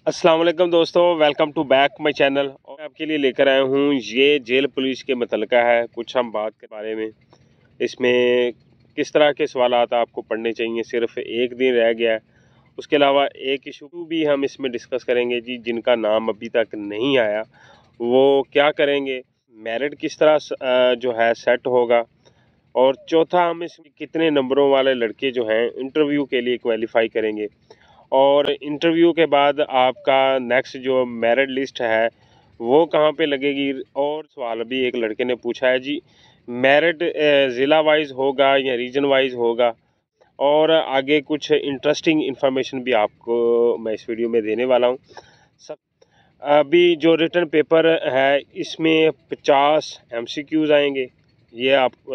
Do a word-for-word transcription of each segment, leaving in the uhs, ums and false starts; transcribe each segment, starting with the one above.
अस्सलाम वालेकुम दोस्तों, welcome to back my channel. और मैं आपके लिए लेकर आया हूँ ये जेल पुलिस के मुतल्लिका है कुछ हम बात के बारे में। इसमें किस तरह के सवालात आपको पढ़ने चाहिए, सिर्फ एक दिन रह गया है। उसके अलावा एक इशू भी हम इसमें डिस्कस करेंगे जी, जिनका नाम अभी तक नहीं आया वो क्या करेंगे, मेरिट किस तरह जो है सेट होगा, और चौथा हम इसमें कितने नंबरों वाले लड़के जो हैं इंटरव्यू के लिए क्वालिफाई करेंगे, और इंटरव्यू के बाद आपका नेक्स्ट जो मेरिट लिस्ट है वो कहाँ पे लगेगी। और सवाल भी एक लड़के ने पूछा है जी, मेरिट ज़िला वाइज होगा या रीजन वाइज होगा, और आगे कुछ इंटरेस्टिंग इन्फॉर्मेशन भी आपको मैं इस वीडियो में देने वाला हूँ। सब अभी जो रिटन पेपर है इसमें पचास एमसीक्यूज़ आएंगे, ये आप आ,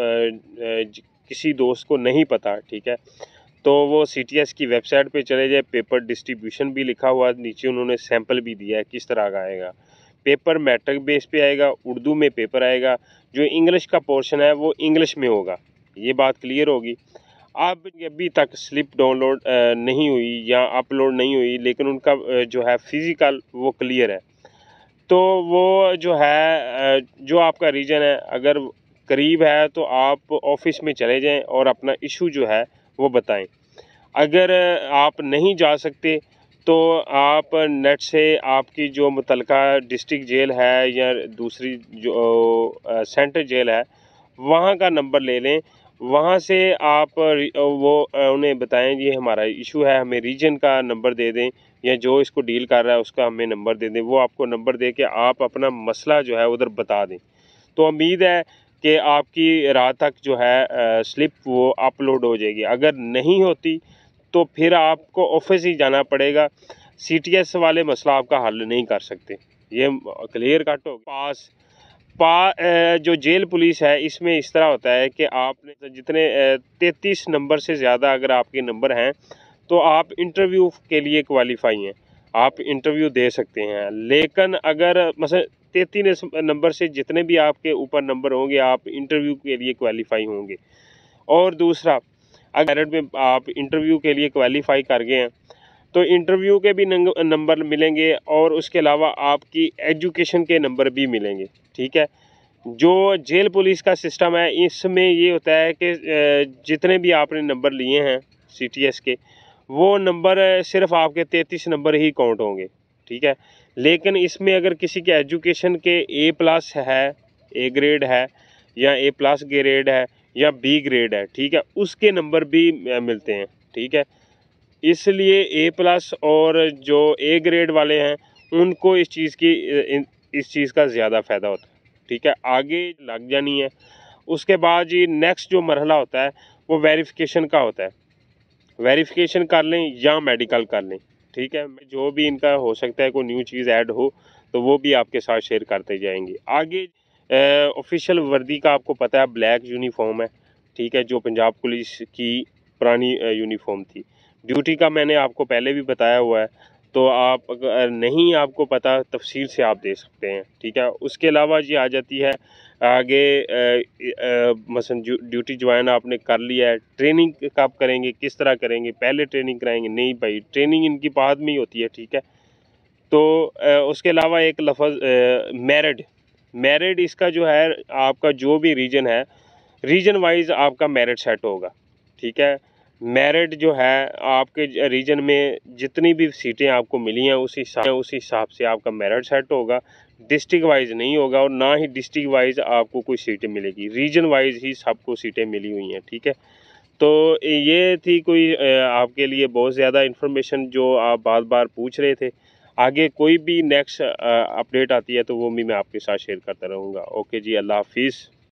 आ, किसी दोस्त को नहीं पता, ठीक है, तो वो सी टी एस की वेबसाइट पे चले जाए। पेपर डिस्ट्रीब्यूशन भी लिखा हुआ है नीचे, उन्होंने सैंपल भी दिया है किस तरह का आएगा। पेपर मैट्रिक बेस पे आएगा, उर्दू में पेपर आएगा, जो इंग्लिश का पोर्शन है वो इंग्लिश में होगा, ये बात क्लियर होगी। आप अभी तक स्लिप डाउनलोड नहीं हुई या अपलोड नहीं हुई, लेकिन उनका जो है फिज़िकल वो क्लियर है, तो वो जो है जो आपका रीजन है अगर करीब है तो आप ऑफिस में चले जाएं और अपना इशू जो है वो बताएं। अगर आप नहीं जा सकते तो आप नेट से आपकी जो मुतलका डिस्ट्रिक्ट जेल है या दूसरी जो सेंटर जेल है वहाँ का नंबर ले लें, वहाँ से आप वो उन्हें बताएं ये हमारा इशू है, हमें रीजन का नंबर दे दें, या जो इसको डील कर रहा है उसका हमें नंबर दे दें। वो आपको नंबर दे के आप अपना मसला जो है उधर बता दें। तो उम्मीद है कि आपकी रात तक जो है स्लिप वो अपलोड हो जाएगी। अगर नहीं होती तो फिर आपको ऑफिस ही जाना पड़ेगा, सी टी एस वाले मसला आपका हल नहीं कर सकते, ये क्लियर कट हो। पास पा जो जेल पुलिस है इसमें इस तरह होता है कि आपने जितने तैंतीस नंबर से ज़्यादा अगर आपके नंबर हैं तो आप इंटरव्यू के लिए क्वालिफाई हैं, आप इंटरव्यू दे सकते हैं। लेकिन अगर मसलन तैंतीस नंबर से जितने भी आपके ऊपर नंबर होंगे आप इंटरव्यू के लिए क्वालिफाई होंगे। और दूसरा, अगर में आप इंटरव्यू के लिए क्वालिफाई कर गए हैं तो इंटरव्यू के भी नंबर मिलेंगे, और उसके अलावा आपकी एजुकेशन के नंबर भी मिलेंगे, ठीक है। जो जेल पुलिस का सिस्टम है इसमें ये होता है कि जितने भी आपने नंबर लिए हैं सी टी एस के, वो नंबर सिर्फ आपके तैंतीस नंबर ही काउंट होंगे, ठीक है। लेकिन इसमें अगर किसी के एजुकेशन के ए प्लस है, ए ग्रेड है, या ए प्लस ग्रेड है, या बी ग्रेड है, ठीक है, उसके नंबर भी मिलते हैं, ठीक है। इसलिए ए प्लस और जो ए ग्रेड वाले हैं उनको इस चीज़ की इस चीज़ का ज़्यादा फ़ायदा होता है, ठीक है, आगे लग जानी है। उसके बाद जी नेक्स्ट जो मरहला होता है वो वेरिफिकेशन का होता है, वेरिफिकेशन कर लें या मेडिकल कर लें, ठीक है। जो भी इनका हो सकता है कोई न्यू चीज़ ऐड हो तो वो भी आपके साथ शेयर करते जाएंगे। आगे ऑफिशियल वर्दी का आपको पता है ब्लैक यूनिफॉर्म है, ठीक है, जो पंजाब पुलिस की पुरानी यूनिफॉर्म थी। ड्यूटी का मैंने आपको पहले भी बताया हुआ है, तो आप अगर नहीं आपको पता तफसील से आप दे सकते हैं, ठीक है। उसके अलावा जी आ जाती है आगे मसलन ड्यूटी ज्वाइन आपने कर लिया है, ट्रेनिंग कब करेंगे, किस तरह करेंगे, पहले ट्रेनिंग कराएंगे, नहीं भाई ट्रेनिंग इनकी बाद में ही होती है, ठीक है। तो आ, उसके अलावा एक लफ्ज़ मेरिट, मेरिट इसका जो है आपका जो भी रीजन है रीजन वाइज आपका मेरिट सेट होगा, ठीक है। मेरिट जो है आपके रीजन में जितनी भी सीटें आपको मिली हैं उसी उस हिसाब से आपका मेरिट सेट होगा, डिस्ट्रिक्ट वाइज नहीं होगा, और ना ही डिस्ट्रिक्ट वाइज आपको कोई सीटें मिलेगी, रीजन वाइज ही सबको सीटें मिली हुई हैं, ठीक है। तो ये थी कोई आपके लिए बहुत ज़्यादा इन्फॉर्मेशन जो आप बार बार पूछ रहे थे। आगे कोई भी नेक्स्ट अपडेट आती है तो वो भी मैं आपके साथ शेयर करता रहूँगा। ओके जी, अल्लाह हाफिज़।